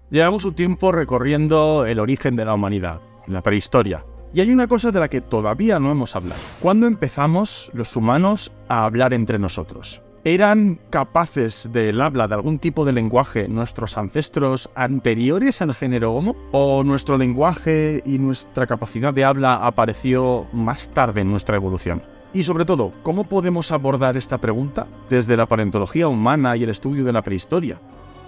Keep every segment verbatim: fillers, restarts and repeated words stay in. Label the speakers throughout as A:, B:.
A: Llevamos un tiempo recorriendo el origen de la humanidad, la prehistoria. Y hay una cosa de la que todavía no hemos hablado. ¿Cuándo empezamos los humanos a hablar entre nosotros? ¿Eran capaces del habla, de algún tipo de lenguaje, nuestros ancestros anteriores al género Homo? ¿O nuestro lenguaje y nuestra capacidad de habla apareció más tarde en nuestra evolución? Y sobre todo, ¿cómo podemos abordar esta pregunta desde la paleontología humana y el estudio de la prehistoria?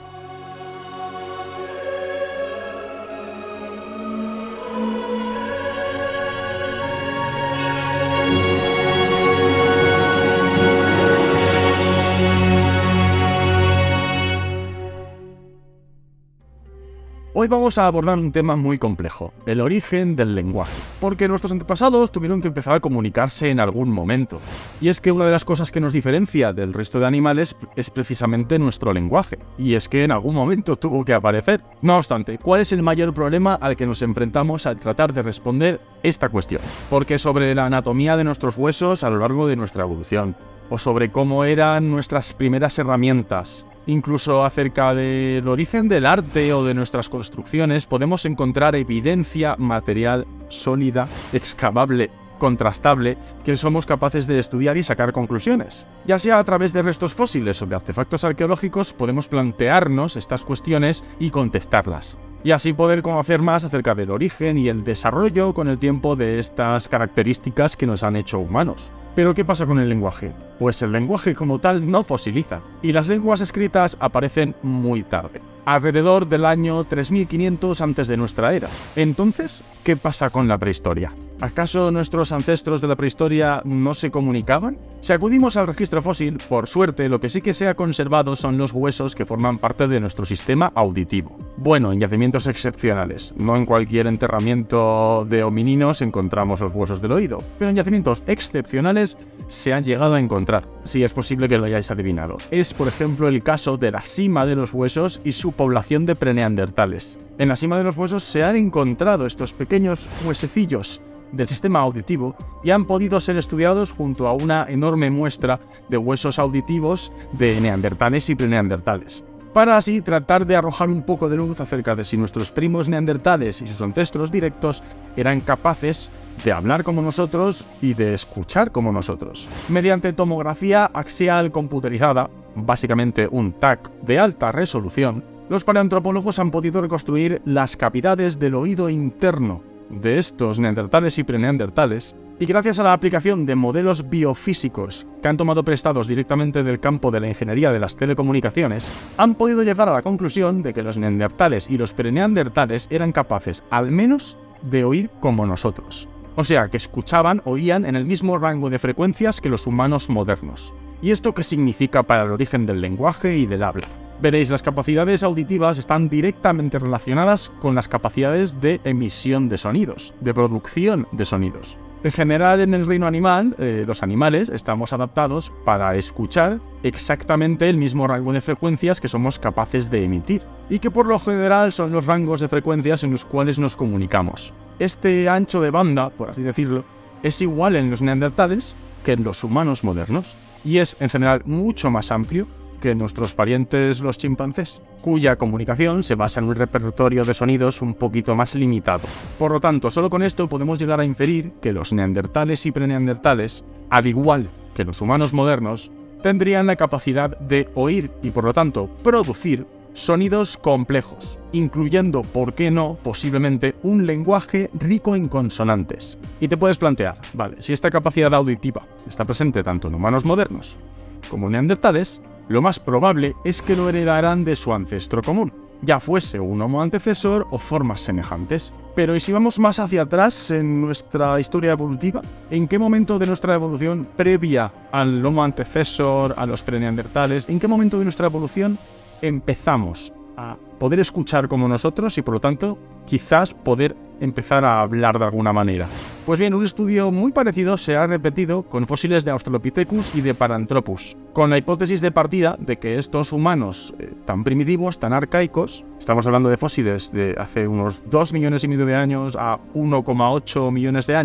A: Hoy vamos a abordar un tema muy complejo, el origen del lenguaje, porque nuestros antepasados tuvieron que empezar a comunicarse en algún momento. Y es que una de las cosas que nos diferencia del resto de animales es precisamente nuestro lenguaje, y es que en algún momento tuvo que aparecer. No obstante, ¿cuál es el mayor problema al que nos enfrentamos al tratar de responder esta cuestión? Porque sobre la anatomía de nuestros huesos a lo largo de nuestra evolución, o sobre cómo eran nuestras primeras herramientas, incluso acerca del origen del arte o de nuestras construcciones, podemos encontrar evidencia material sólida, excavable, contrastable, que somos capaces de estudiar y sacar conclusiones. Ya sea a través de restos fósiles o de artefactos arqueológicos, podemos plantearnos estas cuestiones y contestarlas. Y así poder conocer más acerca del origen y el desarrollo con el tiempo de estas características que nos han hecho humanos. ¿Pero qué pasa con el lenguaje? Pues el lenguaje como tal no fosiliza, y las lenguas escritas aparecen muy tarde, alrededor del año tres mil quinientos antes de nuestra era. Entonces, ¿qué pasa con la prehistoria? ¿Acaso nuestros ancestros de la prehistoria no se comunicaban? Si acudimos al registro fósil, por suerte, lo que sí que se ha conservado son los huesos que forman parte de nuestro sistema auditivo. Bueno, en yacimientos excepcionales. No en cualquier enterramiento de homininos encontramos los huesos del oído, pero en yacimientos excepcionales se han llegado a encontrar. Si es posible que lo hayáis adivinado. Es, por ejemplo, el caso de la sima de los huesos y su población de preneandertales. En la sima de los huesos se han encontrado estos pequeños huesecillos del sistema auditivo y han podido ser estudiados junto a una enorme muestra de huesos auditivos de neandertales y preneandertales, para así tratar de arrojar un poco de luz acerca de si nuestros primos neandertales y sus ancestros directos eran capaces de hablar como nosotros y de escuchar como nosotros. Mediante tomografía axial computerizada, básicamente un T A C de alta resolución, los paleoantropólogos han podido reconstruir las cavidades del oído interno de estos neandertales y preneandertales, y gracias a la aplicación de modelos biofísicos que han tomado prestados directamente del campo de la ingeniería de las telecomunicaciones, han podido llegar a la conclusión de que los neandertales y los preneandertales eran capaces, al menos, de oír como nosotros. O sea, que escuchaban, oían en el mismo rango de frecuencias que los humanos modernos. ¿Y esto qué significa para el origen del lenguaje y del habla? Veréis, las capacidades auditivas están directamente relacionadas con las capacidades de emisión de sonidos, de producción de sonidos. En general, en el reino animal, eh, los animales estamos adaptados para escuchar exactamente el mismo rango de frecuencias que somos capaces de emitir, y que por lo general son los rangos de frecuencias en los cuales nos comunicamos. Este ancho de banda, por así decirlo, es igual en los neandertales que en los humanos modernos, y es en general mucho más amplio que nuestros parientes los chimpancés, cuya comunicación se basa en un repertorio de sonidos un poquito más limitado. Por lo tanto, solo con esto podemos llegar a inferir que los neandertales y preneandertales, al igual que los humanos modernos, tendrían la capacidad de oír y por lo tanto producir sonidos complejos, incluyendo, por qué no, posiblemente un lenguaje rico en consonantes. Y te puedes plantear, vale, si esta capacidad auditiva está presente tanto en humanos modernos como en neandertales, lo más probable es que lo heredarán de su ancestro común, ya fuese un Homo antecesor o formas semejantes. Pero ¿y si vamos más hacia atrás en nuestra historia evolutiva? ¿En qué momento de nuestra evolución previa al Homo antecesor, a los preneandertales, en qué momento de nuestra evolución empezamos a poder escuchar como nosotros y por lo tanto quizás poder empezar a hablar de alguna manera? Pues bien, un estudio muy parecido se ha repetido con fósiles de Australopithecus y de Paranthropus, con la hipótesis de partida de que estos humanos eh, tan primitivos, tan arcaicos, estamos hablando de fósiles de hace unos dos millones y medio de años a uno coma ocho millones de años,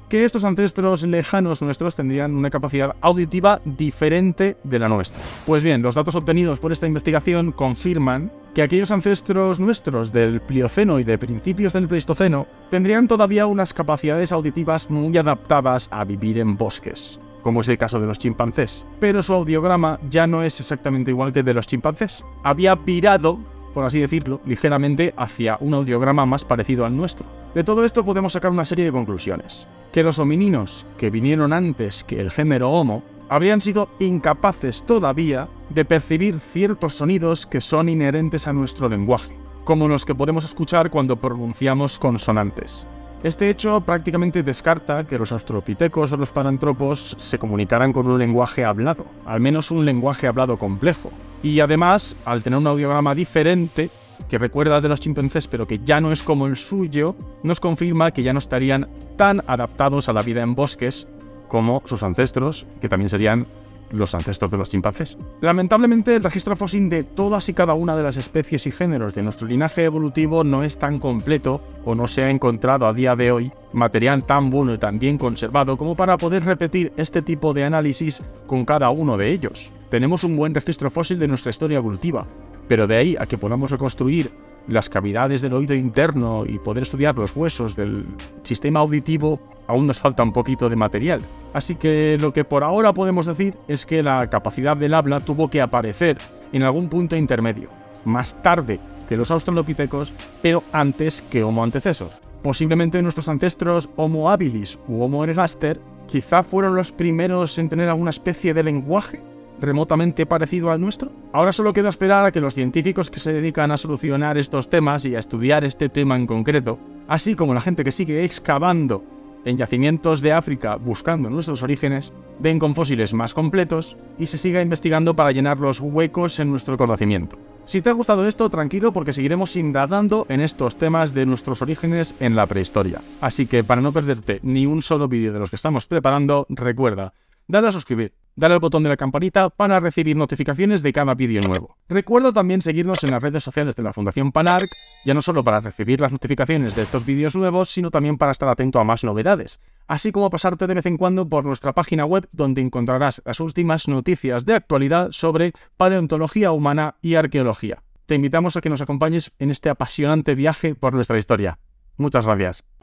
A: que estos ancestros lejanos nuestros tendrían una capacidad auditiva diferente de la nuestra. Pues bien, los datos obtenidos por esta investigación confirman que aquellos ancestros nuestros del Plioceno y de principios del Pleistoceno tendrían todavía unas capacidades auditivas muy adaptadas a vivir en bosques, como es el caso de los chimpancés. Pero su audiograma ya no es exactamente igual que el de los chimpancés. Había virado, por así decirlo, ligeramente hacia un audiograma más parecido al nuestro. De todo esto podemos sacar una serie de conclusiones. Que los homininos, que vinieron antes que el género Homo, habrían sido incapaces todavía de percibir ciertos sonidos que son inherentes a nuestro lenguaje, como los que podemos escuchar cuando pronunciamos consonantes. Este hecho prácticamente descarta que los australopitecos o los parantropos se comunicaran con un lenguaje hablado, al menos un lenguaje hablado complejo. Y además, al tener un audiograma diferente, que recuerda de los chimpancés pero que ya no es como el suyo, nos confirma que ya no estarían tan adaptados a la vida en bosques como sus ancestros, que también serían los ancestros de los chimpancés. Lamentablemente, el registro fósil de todas y cada una de las especies y géneros de nuestro linaje evolutivo no es tan completo, o no se ha encontrado a día de hoy material tan bueno y tan bien conservado como para poder repetir este tipo de análisis con cada uno de ellos. Tenemos un buen registro fósil de nuestra historia evolutiva, pero de ahí a que podamos reconstruir las cavidades del oído interno y poder estudiar los huesos del sistema auditivo, aún nos falta un poquito de material. Así que lo que por ahora podemos decir es que la capacidad del habla tuvo que aparecer en algún punto intermedio, más tarde que los australopithecus, pero antes que Homo antecessor. Posiblemente nuestros ancestros Homo habilis u Homo ergaster quizá fueron los primeros en tener alguna especie de lenguaje remotamente parecido al nuestro. Ahora solo queda esperar a que los científicos que se dedican a solucionar estos temas y a estudiar este tema en concreto, así como la gente que sigue excavando en yacimientos de África buscando nuestros orígenes, den con fósiles más completos y se siga investigando para llenar los huecos en nuestro conocimiento. Si te ha gustado esto, tranquilo, porque seguiremos indagando en estos temas de nuestros orígenes en la prehistoria. Así que para no perderte ni un solo vídeo de los que estamos preparando, recuerda, dale a suscribir, dale al botón de la campanita para recibir notificaciones de cada vídeo nuevo. Recuerda también seguirnos en las redes sociales de la Fundación Panarc, ya no solo para recibir las notificaciones de estos vídeos nuevos, sino también para estar atento a más novedades, así como pasarte de vez en cuando por nuestra página web, donde encontrarás las últimas noticias de actualidad sobre paleontología humana y arqueología. Te invitamos a que nos acompañes en este apasionante viaje por nuestra historia. Muchas gracias.